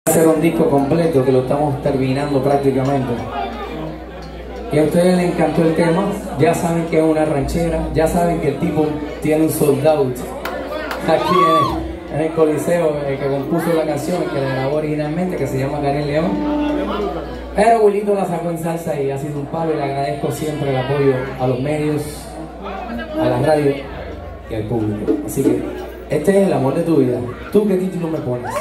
Hacer un disco completo que lo estamos terminando prácticamente. Y a ustedes les encantó el tema, ya saben que es una ranchera, ya saben que el tipo tiene un sold out aquí en el Coliseo, el que compuso la canción, el que la grabó originalmente, que se llama Canel León. Pero Wilito la sacó en salsa y ha sido un palo, y le agradezco siempre el apoyo a los medios, a la radio y al público. Así que este es el amor de tu vida. ¿Tú qué título me pones?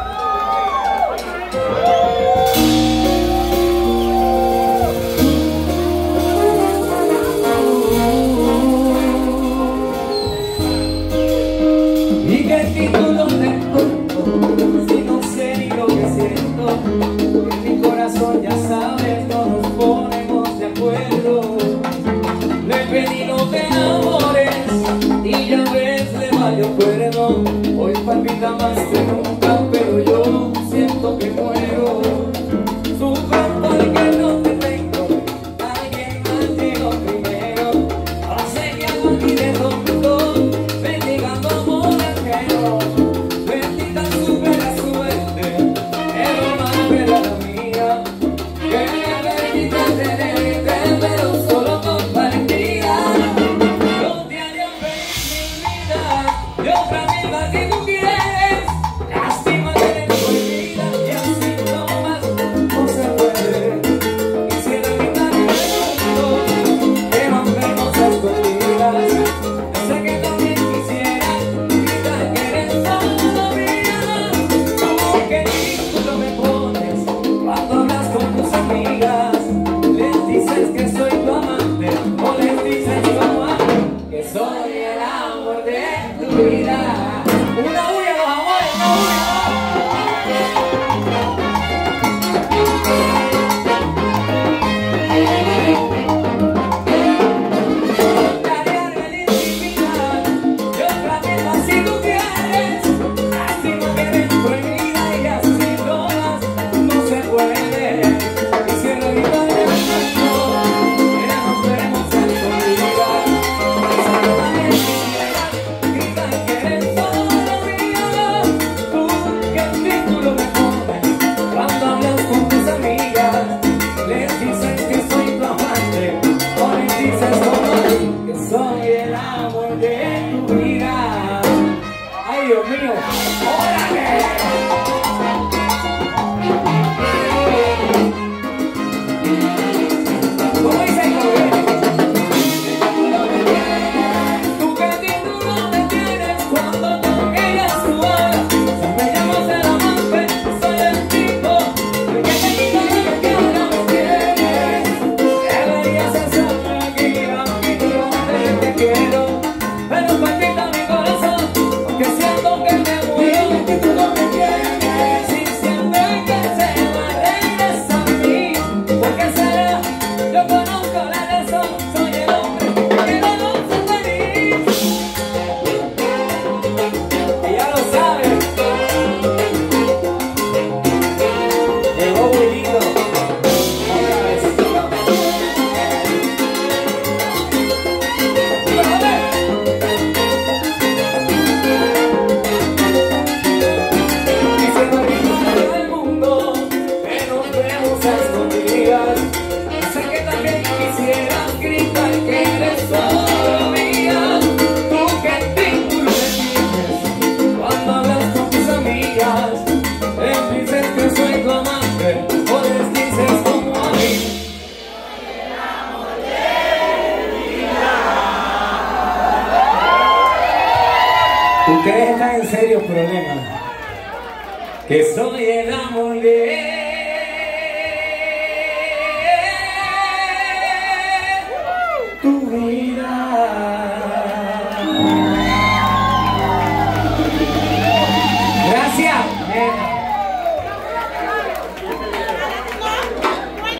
¿Y qué título te pongo si no sé ni lo que siento? En mi corazón ya sabes, no nos ponemos de acuerdo. Le he pedido que enamores y ya ves, le valió cuerno. Hoy palpita más que nunca, pero yo siento que muero. Sufro porque no te tengo, alguien más llegó primero. Hace que hago aquí de tonto, mendigando amor ajeno. Bendita supera suerte, pero más vera la mía. Que me permita tenerte, pero solo compartida. Yo te haría feliz mi vida, de otra vida si tú quieres. Lástima que eres prohibida y así nomás no se puede. Quisiera gritar en el mundo que nos vemos a escondidas. Sé que también quisiera gritar que eres solo mía. ¿Tú qué título me pones cuando hablas con tus amigas? Les dices que soy tu amante o les dices tu amor, que soy el amor de tu vida. Una bulla, los amores, una bulla. Daría la intimidad, yo planeo si tú quieres. Así no quieres prohibida y así todas no se puede. Quisiera gritar en el mundo que nos veremos a escondidas. Esa yo también quisiera gritar que eres solo mía. Tú qué título me pones cuando hablas con tus amigas. Les dices que soy tu amante o les dices como tú que soy el amor de tu vida. Ay, Dios mío, órale. ¿Cómo dice el gobierno? ¿Tú qué título me tienes cuando con ellas tú hablas? Si me llamas el amante, soy el tipo de que te quita lo que ahora me tienes. Deberías hacerme aquí, donde te quiero. Pero palpita mi corazón, porque siento que me muero. ¿Qué título me tienes? Si siempre que se va, regresa a mí. ¿Por qué será? Yo conozco la razón, soy el hombre que no nos hace feliz. Ella lo sabe. Llegó Wilito otra vez. Quisiera gritar en el mundo que nos vemos a escondidas. Sé que también quisieras gritar que eres solo mía. ¿Tú qué título me tienes cuando hablas con tus amigas? Les dices que soy tu amante o les dices como a mí. Ustedes están en serios problemas. Que soy el amor de